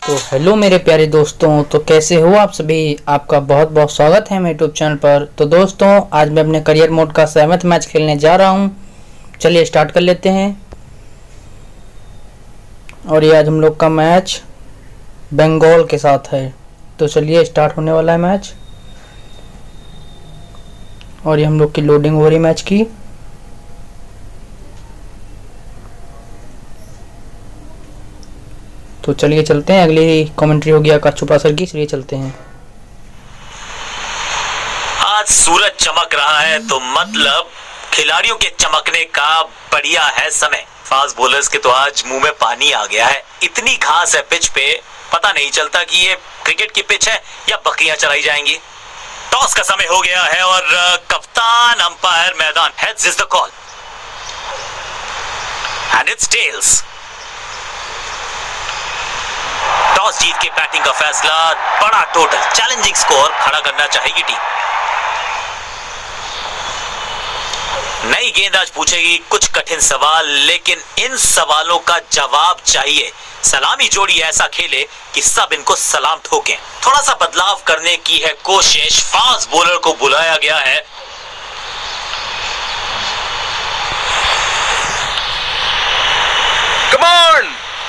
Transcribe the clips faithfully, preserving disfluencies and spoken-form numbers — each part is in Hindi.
तो हेलो मेरे प्यारे दोस्तों, तो कैसे हो आप सभी। आपका बहुत बहुत स्वागत है मेरे यूट्यूब चैनल पर। तो दोस्तों, आज मैं अपने करियर मोड का सेवंथ मैच खेलने जा रहा हूं। चलिए स्टार्ट कर लेते हैं। और ये आज हम लोग का मैच बंगाल के साथ है। तो चलिए स्टार्ट होने वाला है मैच। और ये हम लोग की लोडिंग हो रही मैच की। तो चलिए चलते हैं। अगली कमेंट्री होगी आकाश चोपड़ा सर की, इसलिए चलते हैं। आज सूरज चमक रहा है तो मतलब खिलाड़ियों के चमकने का बढ़िया है समय। फास्ट बॉलर्स के तो आज मुंह में पानी आ गया है। इतनी घास है पिच पे, पता नहीं चलता कि ये क्रिकेट की पिच है या बकरियां चराई जाएंगी। टॉस का समय हो गया है और कप्तान अंपायर मैदान heads is the call and it's tails. Toss जीत के बैटिंग का फैसला, बड़ा टोटल चैलेंजिंग स्कोर खड़ा करना चाहेगी टीम। नई गेंद आज पूछेगी कुछ कठिन सवाल, लेकिन इन सवालों का जवाब चाहिए। सलामी जोड़ी ऐसा खेले कि सब इनको सलाम ठोकें। थोड़ा सा बदलाव करने की है कोशिश। फास्ट बॉलर को बुलाया गया है। Come on.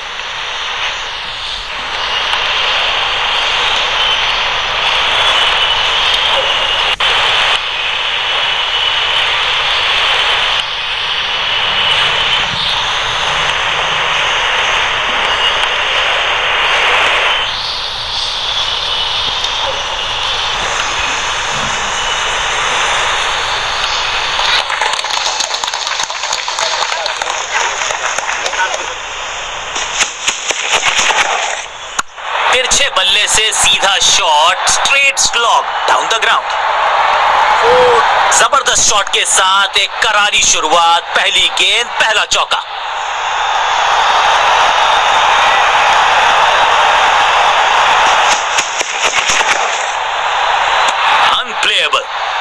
तिरछे बल्ले से सीधा shot, straight slog down the ground. जबरदस्त शॉट के साथ एक करारी शुरुआत। पहली गेंद, पहला चौका। अनप्लेएबल।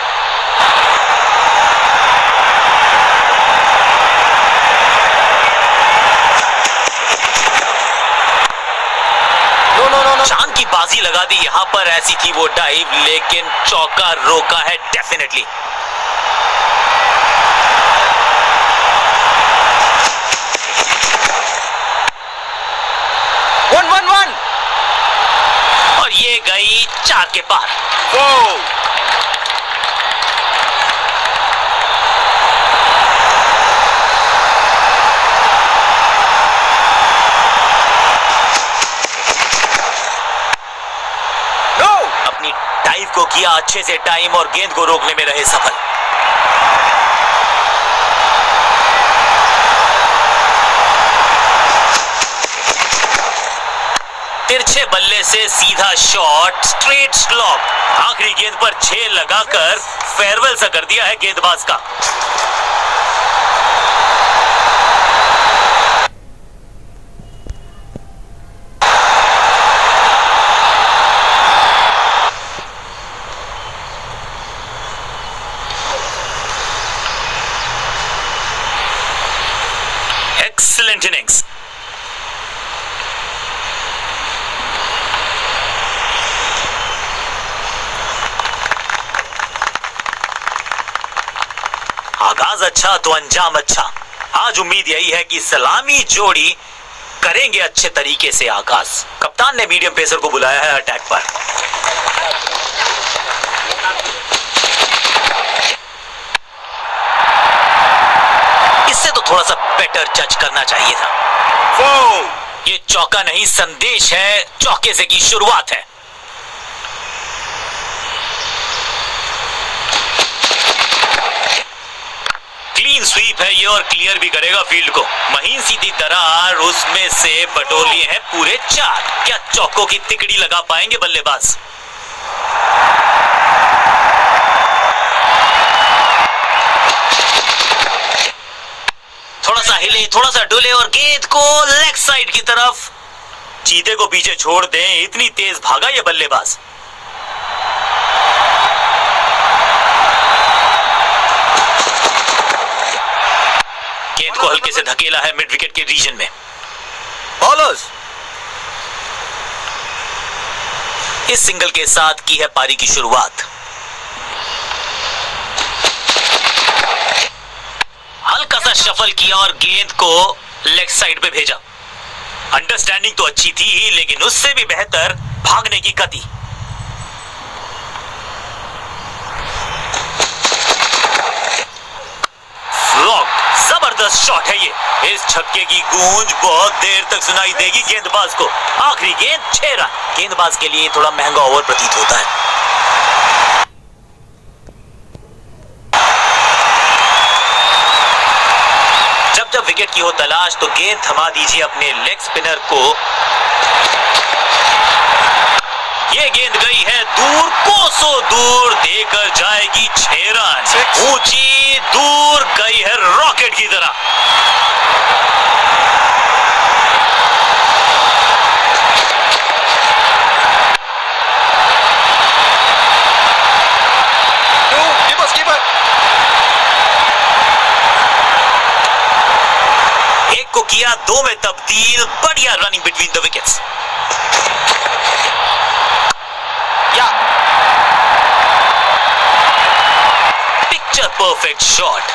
चांद की बाजी लगा दी यहां पर। ऐसी थी वो डाइव, लेकिन चौका रोका है डेफिनेटली। वन वन वन और ये गई चार के पार। वो डाइव को किया अच्छे से टाइम और गेंद को रोकने में रहे सफल। तिरछे बल्ले से सीधा शॉट, स्ट्रेट स्लॉग। आखिरी गेंद पर छह लगाकर फेयरवेल सा कर दिया है गेंदबाज का। Excellent innings. आगाज अच्छा तो अंजाम अच्छा। आज उम्मीद यही है कि सलामी जोड़ी करेंगे अच्छे तरीके से आगाज। कप्तान ने मीडियम पेसर को बुलाया है अटैक पर। इससे तो थोड़ा सा बेटर जज करना चाहिए था। वो ये चौका नहीं, संदेश है। चौके से की शुरुआत है। क्लीन स्वीप है ये और क्लियर भी करेगा फील्ड को। महीन सीधी दरार, उसमें से बटोर लिए हैं पूरे चार। क्या चौकों की तिकड़ी लगा पाएंगे बल्लेबाज? थोड़ा सा हिले, थोड़ा सा डुले और गेंद को लेग साइड की तरफ। चीते को पीछे छोड़ दें, इतनी तेज भागा ये बल्लेबाज। गेंद को हल्के से धकेला है मिड विकेट के रीजन में। बॉलर्स इस सिंगल के साथ की है पारी की शुरुआत। हल्का सा शफल किया और गेंद को लेग साइड पे भेजा। अंडरस्टैंडिंग तो अच्छी थी ही, लेकिन उससे भी बेहतर भागने की गति। जबरदस्त शॉट है ये। इस छक्के की गूंज बहुत देर तक सुनाई देगी गेंदबाज को। आखिरी गेंद छह रन। गेंदबाज के लिए थोड़ा महंगा ओवर प्रतीत होता है। जब जब विकेट की हो तलाश तो गेंद थमा दीजिए अपने लेग स्पिनर को। ये गेंद गई है दूर, कोसों दूर, देकर जाएगी छह रन। ऊंची दूर गई है रॉकेट की तरह। एक को किया दो में तब्दील। बढ़िया running between the wickets. Picture perfect shot.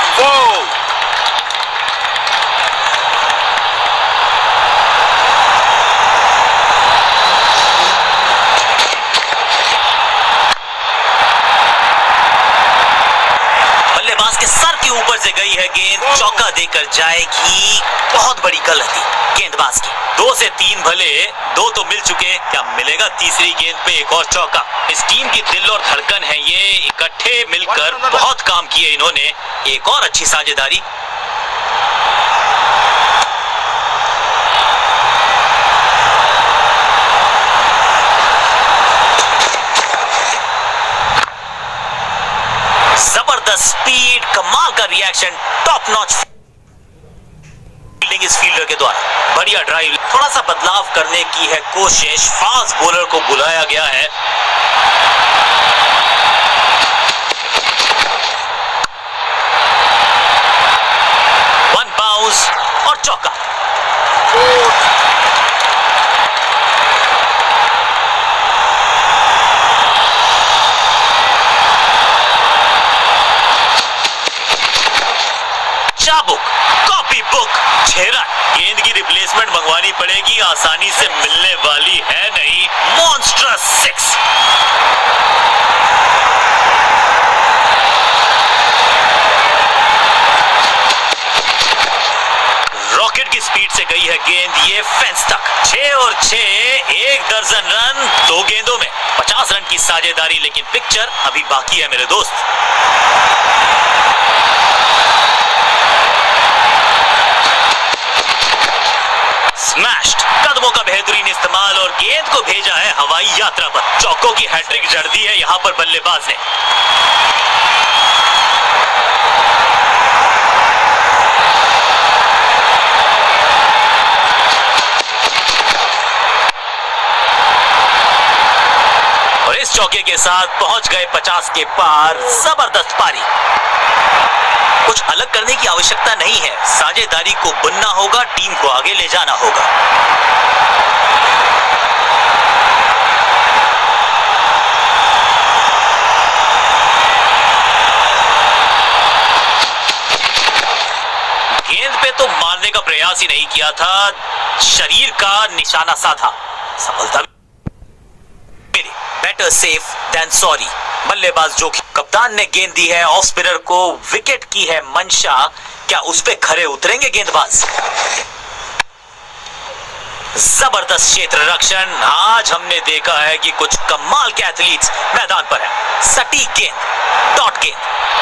बल्लेबाज के सर के ऊपर से गई है गेंद, चौका देकर जाएगी। बहुत बड़ी गलती गेंदबाज की। दो से तीन भले, दो तो मिल चुके, क्या मिलेगा तीसरी गेंद पे एक और चौका। इस टीम की दिल और धड़कन है ये। इकट्ठे मिलकर बहुत काम किए इन्होंने। एक और अच्छी साझेदारी। जबरदस्त स्पीड, कमाल का रिएक्शन, टॉप नॉच फील्डिंग इस फील्डर के द्वारा। बढ़िया ड्राइव। थोड़ा सा बदलाव करने की है कोशिश। फास्ट बॉलर को बुलाया गया है। वन बाउंस और चौका। चाबुक, कॉपी बुक, छह रन। गेंद की रिप्लेसमेंट मंगवानी पड़ेगी, आसानी से मिलने वाली है नहीं। Monstrous six. रॉकेट की स्पीड से गई है गेंद ये फेंस तक। छह और छह, एक दर्जन रन दो गेंदों में। पचास रन की साझेदारी, लेकिन पिक्चर अभी बाकी है मेरे दोस्त। स्मैश्ड, कदमों का बेहतरीन इस्तेमाल और गेंद को भेजा है हवाई यात्रा पर। चौकों की हैट्रिक जड़ दी है यहां पर बल्लेबाज ने। और इस चौके के साथ पहुंच गए पचास के पार। जबरदस्त पारी। कुछ अलग करने की आवश्यकता नहीं है। साझेदारी को बुनना होगा, टीम को आगे ले जाना होगा। गेंद पे तो मारने का प्रयास ही नहीं किया था, शरीर का निशाना साधा। सफलता मिली। Better safe than sorry. बल्लेबाज जोखिम। कप्तान ने गेंद दी है ऑफ स्पिनर को। विकेट की है मंशा। क्या उस पे खरे उतरेंगे गेंदबाज? जबरदस्त क्षेत्र रक्षण। आज हमने देखा है कि कुछ कमाल के एथलीट्स मैदान पर हैं। सटीक गेंद, डॉट गेंद।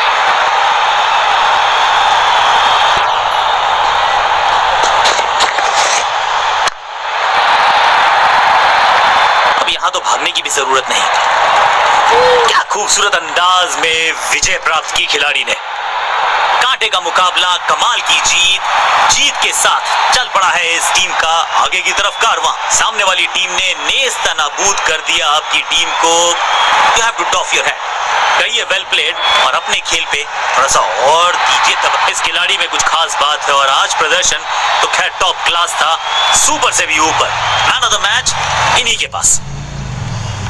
अब यहां तो भागने की भी जरूरत नहीं। क्या खूबसूरत अंदाज में विजय प्राप्त की खिलाड़ी ने। कांटे का मुकाबला, कमाल की जीत। जीत के साथ चल पड़ा है इस टीम का आगे की तरफ कारवां। सामने वाली टीम ने नेस्त नाबूद कर दिया आपकी टीम को। You have to doff your hat. कहिए वेल प्लेड और अपने खेल पे थोड़ा सा और दीजिए तब। इस खिलाड़ी में कुछ खास बात है और आज प्रदर्शन तो खैर टॉप क्लास था, सुपर से भी ऊपर। मैन ऑफ द मैच इन्हीं के पास।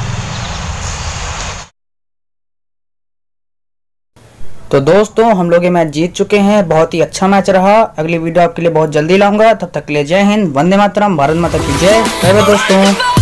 तो दोस्तों हम लोग ये मैच जीत चुके हैं, बहुत ही अच्छा मैच रहा। अगली वीडियो आपके लिए बहुत जल्दी लाऊंगा, तब तक के लिए जय हिंद, वंदे मातरम, भारत माता की जय। बाय बाय दोस्तों।